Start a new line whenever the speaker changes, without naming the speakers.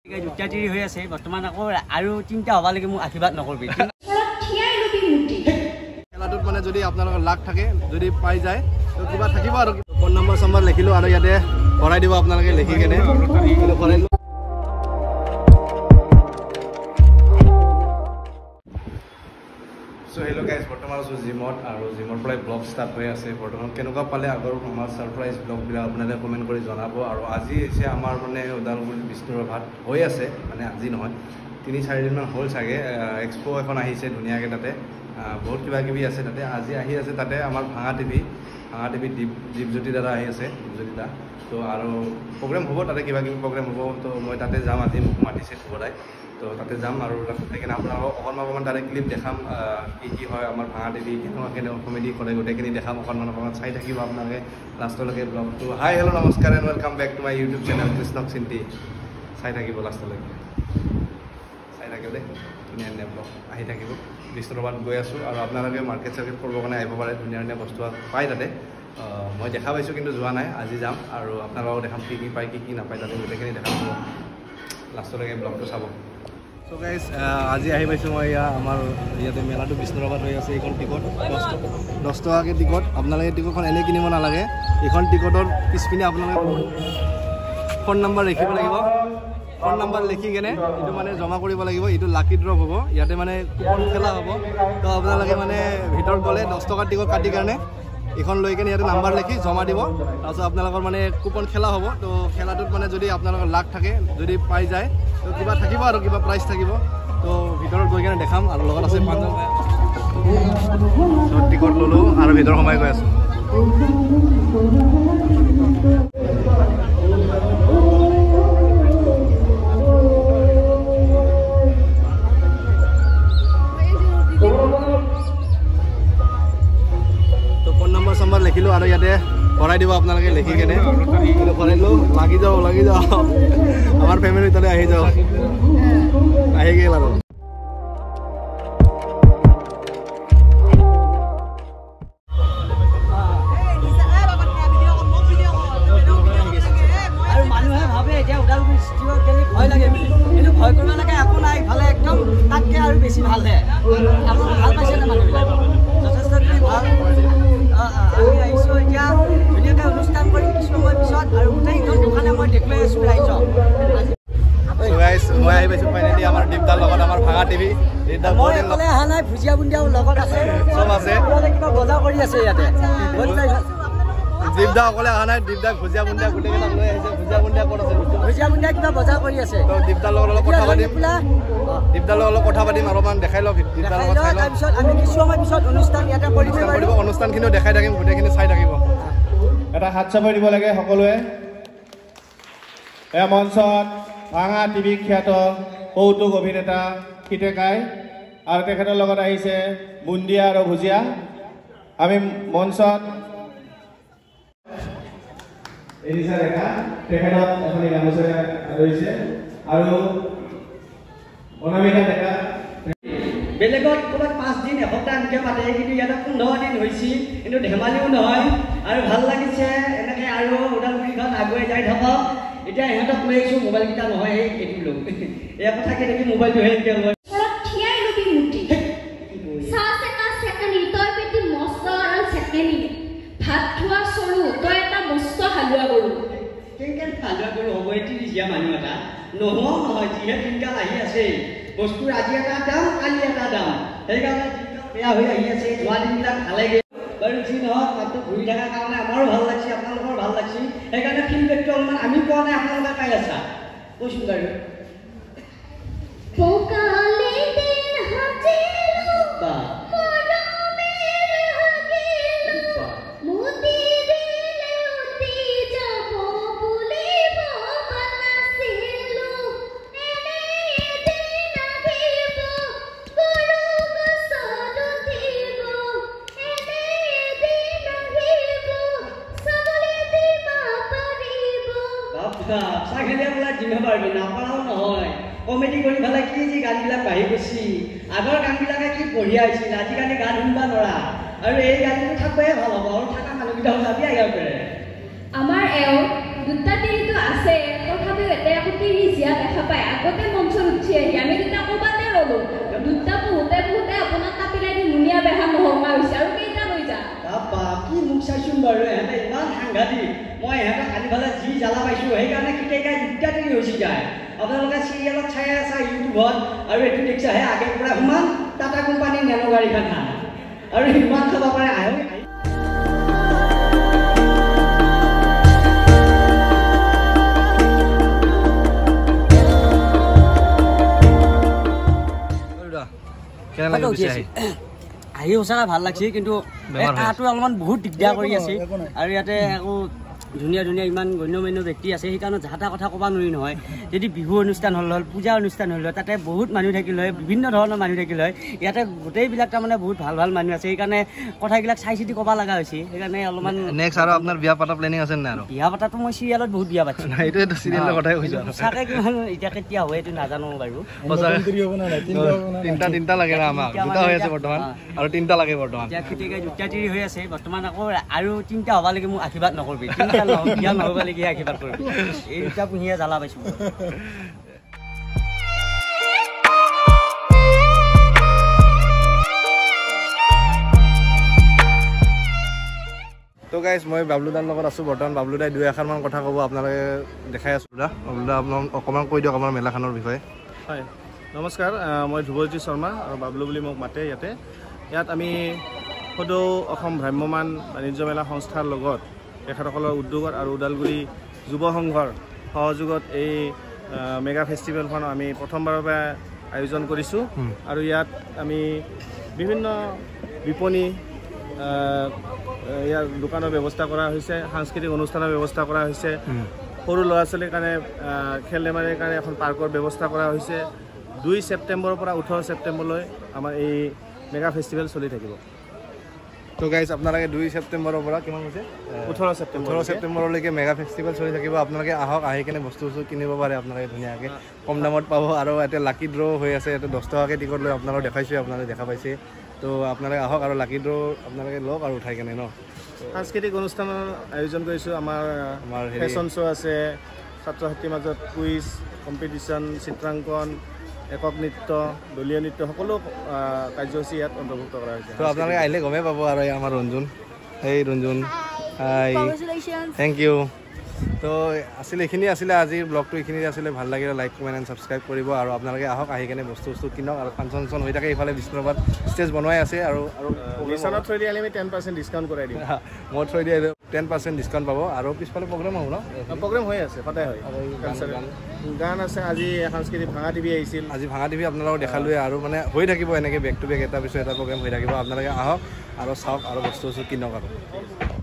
দুটাতিৰি হৈ আছে বৰ্তমান আকৌ আৰু তিনটা হবা লাগে মোক আশীৰ্বাদ নকৰবি
খেলাটোত মানে যদি আপোনালোকৰ লাক থাকে যদি পাই যায় তো কিবা থাকিব আৰু ফোন নম্বৰ চম্বৰ লিখিলো আৰু ইয়াতে ভৰাই দিব আপোনালোকে লিখি কেনে ভৰাই So hello guys, বৰ্তমান আছো জিমত আৰু জিমৰ পৰাই ব্লগ ষ্টাৰ্ট হৈ আছে বৰ্তমান কেনেকুৱা পালে আগৰ আমাৰ সাৰপ্ৰাইজ ব্লগবিলাক আপোনালোকে কমেণ্ট কৰি জনাব আৰু আজি হৈছে আমাৰ মানে ওদালগুৰি বিষ্ণুৰ ভাত হৈ আছে মানে আজি নহয় 3-4 দিনমান হ'ল চাগে এক্সপো এখন আহিছে ধুনীয়াকৈ তাতে বহুত কিবা কিবি আছে তাতে আজি আহি আছে তাতে আমাৰ ভাঙা টিভি দীপজ্যোতি দাদা আহি আছে দীপজ্যোতি দা তো আৰু প্ৰগ্ৰেম হ'ব তাতে কিবা কিবি প্ৰগ্ৰেম হ'ব তো মই তাতে যাম আজি মোক মাতিছে সদায় তো তাতে যাম আৰু তাতে সেইকাৰণে আপোনালোকক অকণমান তাৰে ক্লিপ দেখাম কি হয় আমাৰ ভাঙা টিভি কেনেকুৱা কমেডি কৰে গোটেইখিনি দেখাম অকণমান চাই থাকিব আপোনালোকে লাষ্টলৈকে ব্লগটো হাই হেল্ল' নমস্কাৰ and welcome back to my YouTube channel কৃষ্ণক চিন্তি চাই থাকিব লাষ্টলৈকে চাই থাকিব দেই ধুনীয়া ধুনীয়া ব্লগ আহি থাকিব বিষ্ণুৰবাদ গৈ আছোঁ আৰু আপোনালোকে মাৰ্কেট চাৰ্কেট কৰিবৰ কাৰণে আহিব পাৰে ধুনীয়া ধুনীয়া বস্তু পায় তাতে মই দেখা পাইছোঁ কিন্তু যোৱা নাই আজি যাম আৰু আপোনালোকক দেখাম কি পায় কি নাপায় তাতে গোটেইখিনি দেখাম লাষ্টলৈকে ব্লগটো চাব So guys, আজি আহি পাইছোঁ মই আমাৰ ইয়াতে মেলাটো বিষ্ণুৰবাদ হৈ আছে এইখন টিকট 10 টকাকৈ টিকট আপোনালোকে টিকটখন এনেই কিনিব নালাগে এইখন টিকটৰ পিছপিনে আপোনালোকে ফোন নম্বৰ লিখিব লাগিব ফোন নম্বৰ লিখি কেনে এইটো মানে জমা কৰিব লাগিব এইটো লাকি ড্ৰপ হ'ব ইয়াতে মানে কুপন খেলা হ'ব তো আপোনালোকে মানে ভিতৰত গ'লে 10 টকাৰ টিকট কাটি কাৰণে এইখন লৈ কেনে ইয়াতে নাম্বাৰ লিখি জমা দিব তাৰপিছত আপোনালোকৰ মানে কুপন খেলা হ'ব তো খেলাটোত মানে যদি আপোনালোকৰ লাক থাকে যদি পাই যায় তো কিবা থাকিব আৰু কিবা প্ৰাইজ থাকিব তো ভিতৰত গৈ কেনে দেখাম আৰু লগত আছে 5জন টিকট ল'লোঁ আৰু ভিতৰত সোমাই গৈ আছোঁ নম্বৰ লিখিলোঁ আৰু ইয়াতে ভৰাই দিব আপোনালোকে লিখি কেনে ভৰাইলোঁ লাগি যাওঁ আমাৰ ফেমিলিৰ তাতে আহি যাওঁ আহি গ'ল আৰু
মানুহে ভাবে এতিয়া ওদালগুৰি ভয় লাগে কিন্তু ভয় কৰিব লাগে একো নাই ইফালে একদম তাতকৈ আৰু বেছি ভালহে আপোনালোকে ভাল পাইছে নে মানুহবিলাক যথেষ্টখিনি ভাল আমি আহিছোঁ এতিয়া ধুনীয়াকৈ অনুষ্ঠান কৰিম কিছু সময় পিছত আৰু গোটেইখন দোকানে মই দেখুৱাই আছোঁ ৰাইজক
মই আহি পাইছোঁ ফাইনেলি আমাৰ দীপদাৰ লগত আমাৰ ভাঙা টিভি
মই অকলে অহা নাই ভুজিয়া বুন্দিয়াও লগত আছে
চব আছে
কিবা বজাৰ কৰি আছে ইয়াতে
দীপদা অকলে অহা নাই দীপদা ভুজিয়া বুন্দিয়া গোটেইকেইটা লৈ আহিছে ভুজিয়া বুন্দিয়া ক'ত আছে
ভুজিয়া বুন্দিয়া কিবা বজাৰ কৰি আছে
তো দীপদাৰ লগত অলপ কথা পাতিম দীপদাৰ লগত অলপ কথা পাতিম অলপমান দেখাই লওক দীপদাৰ লগত
তাৰপিছত আমি কিছু সময় পিছত অনুষ্ঠান ইয়াতে কৰিব
অনুষ্ঠানখিনিও দেখাই থাকিম গোটেইখিনি চাই থাকিব
এটা হাত চাপৰি দিব লাগে সকলোৱে এই মঞ্চত ভাঙা টিভি খ্যাত কৌতুক অভিনেতা খিতেকাই আৰু তেখেতৰ লগত আহিছে বুন্দিয়া আৰু ভুজিয়া আমি মঞ্চত এৰিছা দেখা তেখেতক এখন গামোচাৰে আদৰিছে আৰু অনামিকা ডেকা
বেলেগত ক'ৰবাত 5 দিন এসপ্তাহ এনেকৈ পাতে কিন্তু ইয়াতে 15 দিন হৈছে কিন্তু ধেমালিও নহয় আৰু ভাল লাগিছে এনেকৈ আৰু ওদালগুৰিখন আগুৱাই যাই থাকক এতিয়া ইহঁতক লৈ আহিছোঁ মোবাইলকেইটা নহয় এইটো লোক এয়া কথা কৈ দেখি মোবাইলটোহে এতিয়া লয়
ভাত খোৱা চৰু তই এটা মস্ত হালোৱা গৰু
কেনেকৈ হালোৱা গৰু হ'ব ত্ৰিশীয়া মানুহ এটা নোহোৱাও নহয় যিহে দিনকাল আহি আছে বস্তুৰ আজি এটা দাম কালি এটা দাম সেইকাৰণে বেয়া হৈ আহি আছে যোৱা দিনবিলাক ভালে গৈ বাৰু যি নহওক মাত্ৰ ঘূৰি থকাৰ কাৰণে আমাৰো ভাল লাগিছে আপোনালোকৰ ভাল লাগিছে সেইকাৰণে ফিডবেকটো অলপমান আমি পোৱা নাই আপোনালোকে পাই আছা কৈছোঁ বাৰু কমেডি কৰি পেলাই কি যি গানবিলাক বাঢ়ি গৈছে আগৰ গানবিলাকে কি বঢ়িয়া হৈছিল আজিকালি গান শুনবা নোৱাৰা আৰু এই গানটো থাকবয়ে ভাল হ'ব আৰু থকা মানুহকেইটা যাবি আহিব পাৰে
আমাৰ এওঁ দুটা তিৰিটো আছে তথাপিও এতে আকৌ তিৰি জীয়া দেখা পায় আকৌ
সাংঘাতিক মই ইহঁতক আনি পেলাই যি জ্বালা পাইছোঁ সেইকাৰণে কেতিয়াবা ইত্যাদি হৈছে যায় আপোনালোকে চিৰিয়েলত চাই আছা ইউটিউবত আৰু এইটো দেখিছা হে আগৰ পৰা সমান টাটা কোম্পানীৰ নেনো গাড়ীখন আৰু ইমান খাব পাৰে আহে আহি সঁচাকৈ ভাল লাগিছে কিন্তু কাহটো অলপমান বহুত দিগদাৰ কৰি আছে আৰু ইয়াতে আকৌ ধুনীয়া ধুনীয়া ইমান গণ্যমান্য ব্যক্তি আছে সেইকাৰণে যাহা কথা ক'ব নোৱাৰি নহয় যদি বিহু অনুষ্ঠান হ'ল পূজা অনুষ্ঠান হ'ল তাতে বহুত মানুহ থাকিল হয় বিভিন্ন ধৰণৰ মানুহ থাকিল হয় ইয়াতে গোটেইবিলাক তাৰমানে বহুত ভাল ভাল মানুহ আছে সেইকাৰণে কথাবিলাক চাই চিতি ক'ব লগা হৈছে সেইকাৰণে অলপমান
নেক্সট আৰু আপোনাৰ বিয়া পাতা প্লেনিং আছে নে আৰু
বিয়া পাতাটো মই চিৰিয়েলত বহুত বিয়া পাতিছোঁ
এইটোৱেতো চিৰিয়েলৰ কথাই কৈছোঁ
সঁচাকৈ কিমান এতিয়া কেতিয়া হয় এইটো নাজানো বাৰু
তিনিটা লাগে না আমাক দুটা হৈ আছে বৰ্তমান আৰু তিনিটা লাগে বৰ্তমান
এতিয়া কেতিয়াকৈ দুটা তিৰি হৈ আছে বৰ্তমান আকৌ আৰু তিনিটা হ'ব লাগে মোক আশীৰ্বাদ নকৰিবি বিয়া নহ'ব লাগে আশীৰ্বাদ কৰিবি এই দুটা পুহিয়ে জ্বালা পাইছোঁ
তো গাইজ মই বাবলুদাৰ লগত আছোঁ বৰ্তমান বাবলুদাই দুই এষাৰমান কথা ক'ব আপোনালোকে দেখাই আছোঁ দা বাবলুদা আপোনাক অকণমান কৈ দিয়ক আমাৰ মেলাখনৰ বিষয়ে
হয় নমস্কাৰ মই ধ্ৰুৱজ্যোতি শৰ্মা আৰু বাবলু বুলি মোক মাতে ইয়াত আমি সদৌ অসম ভ্ৰাম্যমান বাণিজ্য মেলা সংস্থাৰ লগত তেখেতসকলৰ উদ্যোগত আৰু ওদালগুৰি যুৱ সংঘৰ সহযোগত এই মেগা ফেষ্টিভেলখন আমি প্ৰথমবাৰৰ পৰা আয়োজন কৰিছোঁ আৰু ইয়াত আমি বিভিন্ন বিপণী ইয়াৰ দোকানৰ ব্যৱস্থা কৰা হৈছে সাংস্কৃতিক অনুষ্ঠানৰ ব্যৱস্থা কৰা হৈছে সৰু ল'ৰা ছোৱালীৰ কাৰণে খেল ধেমালিৰ কাৰণে এখন পাৰ্কৰ ব্যৱস্থা কৰা হৈছে 2 ছেপ্টেম্বৰৰ পৰা 18 ছেপ্টেম্বৰলৈ আমাৰ এই মেগা ফেষ্টিভেল চলি থাকিব
তো গাইজ আপোনালোকে 2 ছেপ্টেম্বৰৰ পৰা কিমান হৈছে 18 ছেপ্টেম্বৰলৈকে মেগা ফেষ্টিভেল চলি থাকিব আপোনালোকে আহক আহি কিনে বস্তু কিনিব পাৰে আপোনালোকে ধুনীয়াকৈ কম দামত পাব আৰু এতিয়া লাকি ড্ৰ হৈ আছে ইয়াতে 10 টকাকৈ টিকট লৈ আপোনালোকে দেখাইছোঁ আপোনালোকে দেখা পাইছে তো আপোনালোকে আহক আৰু লাকি ড্ৰ আপোনালোকে লওক আৰু উঠাই কেনে ন
সাংস্কৃতিক অনুষ্ঠানৰ আয়োজন কৰিছোঁ আমাৰ ফেশ্বন শ্ব' আছে ছাত্ৰ ছাত্ৰীৰ মাজত কুইজ কম্পিটিশ্যন চিত্ৰাংকন একক নৃত্য দলীয় নৃত্য সকলো কাৰ্যসূচী ইয়াত অন্তৰ্ভুক্ত কৰা হৈছে
তো আপোনালোকে আহিলে গমেই পাব আৰু আমাৰ ৰঞ্জুন ৰঞ্জুন হাই থেংক ইউ তো এইখিনি আছিলে আজিৰ ব্লগটো এইখিনি আছিলে ভাল লাগিলে লাইক কমেণ্ট এণ্ড ছাবস্ক্ৰাইব কৰিব আৰু আপোনালোকে আহক আহি কেনে বস্তু কিনক আৰু ফাংচন হৈ থাকে এইফালে বিষ্ণুৰাবাদ ষ্টেজ বনোৱাই আছে আৰু
নিচানত থৈ দিয়ে আমি 10% ডিছকাউণ্ট কৰাই দিম
মই থৈ দিয়ে 10% ডিছকাউণ্ট পাব আৰু পিছফালে প্ৰগ্ৰেম হ'ব ন
প্ৰগ্ৰেম হৈ আছে সদায় হয় গান আছে আজি সাংস্কৃতিক ভাঙা টিভি আহিছিল
আজি ভাঙা টিভি আপোনালোকক দেখালোৱে আৰু মানে হৈ থাকিব এনেকৈ বেক টু বেক এটা পিছত এটা প্ৰগ্ৰেম হৈ থাকিব আপোনালোকে আহক আৰু চাওক আৰু বস্তু কিনক আৰু